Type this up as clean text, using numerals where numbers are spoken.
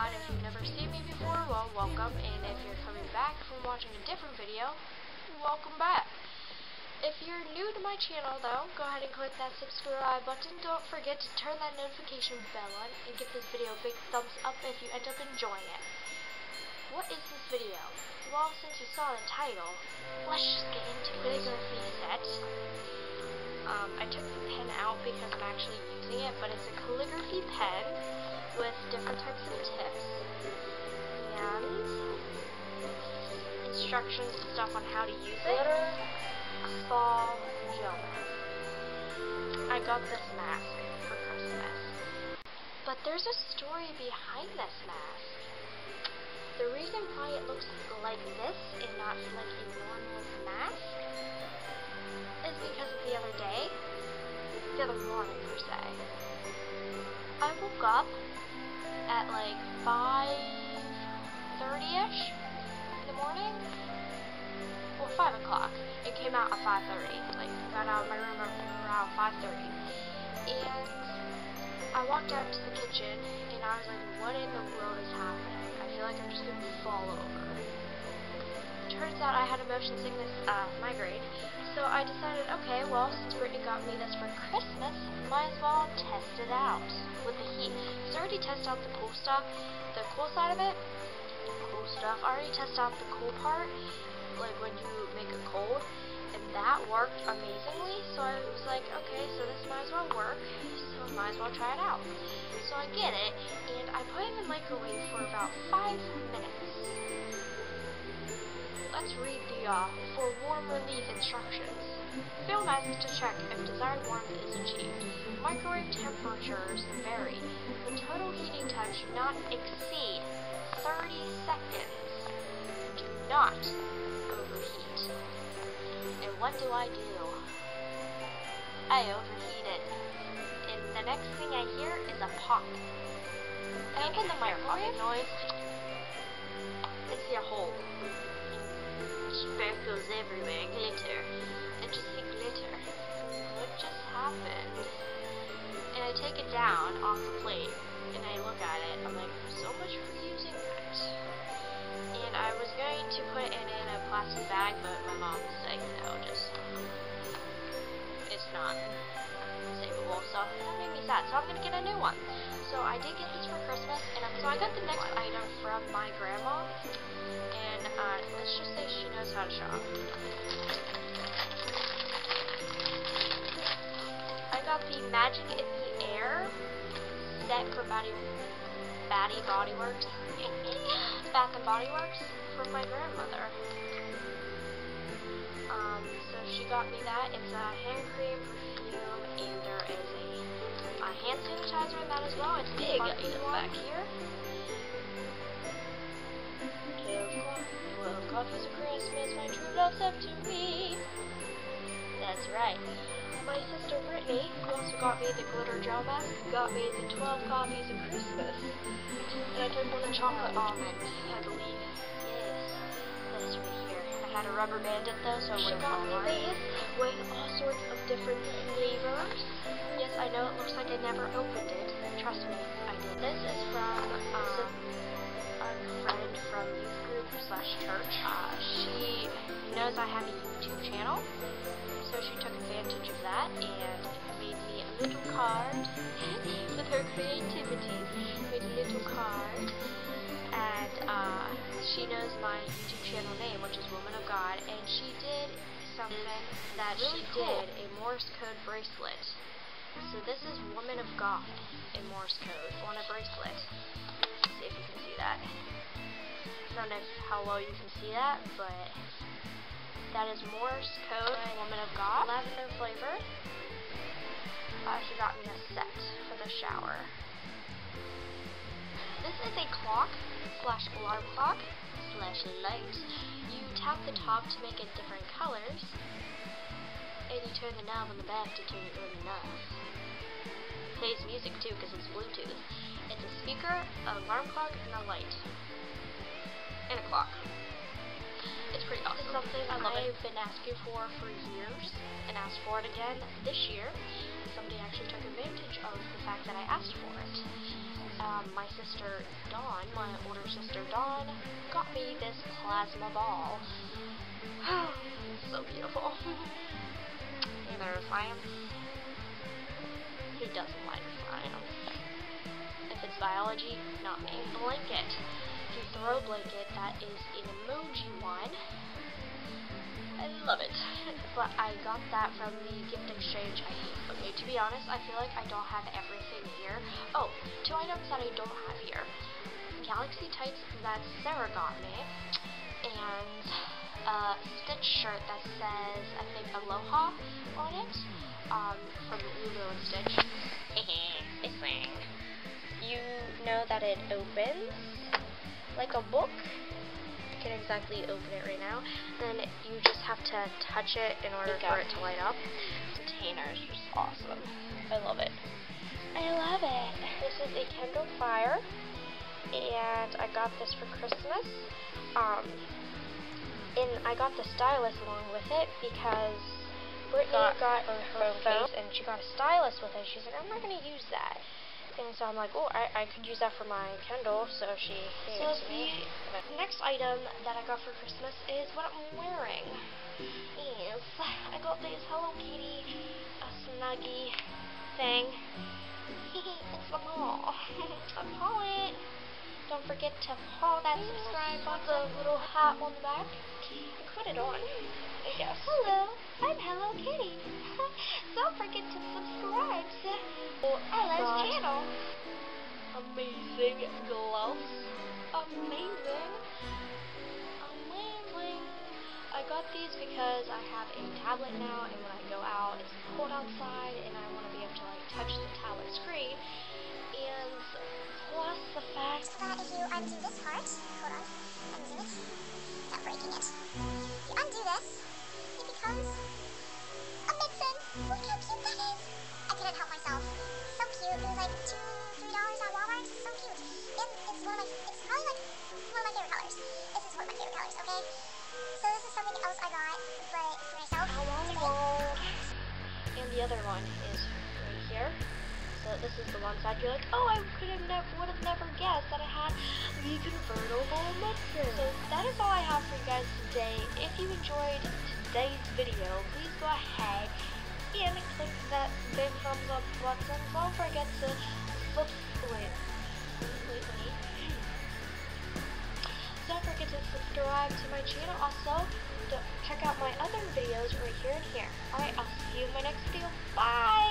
everyone. If you've never seen me before, well, welcome. And if you're coming back from watching a different video, welcome back. If you're new to my channel, though, go ahead and click that subscribe button. Don't forget to turn that notification bell on and give this video a big thumbs up if you end up enjoying it. What is this video? Well, since you saw the title, let's just get into calligraphy set. I took the pen out because I'm actually using it, but it's a calligraphy pen with different types of tips and instructions and stuff on how to use it. Fall gel mask. I got this mask for Christmas, but there's a story behind this mask. The reason why it looks like this and not like a normal mask is because of the other morning per se. I woke up at like 5:30ish in the morning, or 5 o'clock. It came out at 5:30. Like, got out of my room around 5:30, and I walked out to the kitchen, and I was like, "What in the world is happening? I feel like I'm just gonna fall over." Turns out I had a motion sickness migraine, so I decided, okay, well, since Brittany got me this for Christmas, might as well test it out with the heat. So I already tested out the cool stuff, the cool side of it, cool stuff. I already tested out the cool part, like when you make it cold, and that worked amazingly. So I was like, okay, so this might as well work, so I might as well try it out. So I get it, and I put it in the microwave for about 5 minutes. Let's read the for warm relief instructions. Fill mask to check if desired warmth is achieved. Microwave temperatures vary. The total heating time should not exceed 30 seconds. Do not overheat. And what do? I overheat it. And the next thing I hear is a pop. I open the microwave noise and see a hole. Sparkles everywhere, glitter. I just see glitter. What just happened? And I take it down off the plate, and I look at it. I'm like, so much for using that. And I was going to put it in a plastic bag, but my mom was like, no, it's not savable. So that made me sad. So I'm gonna get a new one. So I did get this for Christmas, and so I got the next item from my grandma. And let's just say she knows how to shop. I got the Magic in the Air set for Bath and Body Works from my grandmother. So she got me that. It's a hand cream, perfume, and there is a hand sanitizer in that as well. It's big back here. 12 coffees of Christmas, my true love sent to me. That's right. My sister Brittany, who also got me the glitter gel mask, got me the 12 coffees of Christmas. And I took one of chocolate almond, I believe. Yes, that's right here. I had a rubber band it though, so I wouldn't fall apart. She got me this with all sorts of different flavors. Yes, I know it looks like I never opened it. Trust me, I did. This is from a friend from youth group / church. She knows I have a YouTube channel, so she took advantage of that and made me a little card with her creativity. Made a little card, and she knows my YouTube channel name, which is Woman of God, and she did something that really did a Morse code bracelet. So this is Woman of God in Morse code on a bracelet. Let's see if you can see that. I don't know how well you can see that, but that is Morse code, Woman of God, lavender flavor. She got me a set for the shower. This is a clock / alarm clock / light. You tap the top to make it different colors, and you turn the knob on the back to turn it really nice. Plays music too because it's Bluetooth. It's a speaker, an alarm clock, and a light. And a clock. It's pretty awesome. It's something I've been asking for years, and asked for it again this year. Somebody actually took advantage of the fact that I asked for it. my sister Dawn, my older sister Dawn, got me this plasma ball. So beautiful. Hey there, science. He doesn't like science. If it's biology, not me. Blanket. The throw blanket, that is an emoji one. I love it. But I got that from the gift exchange I hate. Okay, to be honest, I feel like I don't have everything here. Oh, 2 items that I don't have here. Galaxy tights that Sarah got me. And a Stitch shirt that says, I think, Aloha on it. From Lulu and Stitch. This thing. You know that it opens like a book. I can't exactly open it right now. Then you just have to touch it in order for it to light up. Containers, just awesome. I love it. I love it. This is a Kindle Fire, and I got this for Christmas. And I got the stylus along with it because Brittany got her phone and she got a stylus with it. She's like, I'm not going to use that. And so I'm like, oh, I could use that for my Kindle, so she gave it to me. The next item that I got for Christmas is what I'm wearing. Yes, I got this Hello Kitty Snuggie thing. It's a paw. A paw it. Don't forget to paw that subscribe button. The little hat on the back. And put it on. Yes. Hello, I'm Hello Kitty. Don't forget to subscribe to Ella's channel. Amazing gloves. Amazing. Amazing. I got these because I have a tablet now, and when I go out, it's cold outside, and I want to be able to like touch the tablet screen. And plus the fact that if you undo this part, hold on, undo it, not breaking it. If you undo this, it becomes a mixin. Look how cute that is. I couldn't help myself. So cute. It was like $2, $3 at Walmart. So cute. And it's probably like one of my favorite colors. This is one of my favorite colors, okay? So this is something else I got, but for myself. And the other one is right here. So this is the one side you're like, oh, I would have never guessed that I had the convertible mixer. So that is all I have for you guys today. If you enjoyed today's video, please go ahead and click that big thumbs up button. Don't forget to Don't forget to subscribe to my channel. Also, check out my other videos right here and here. Alright, I'll see you in my next video. Bye!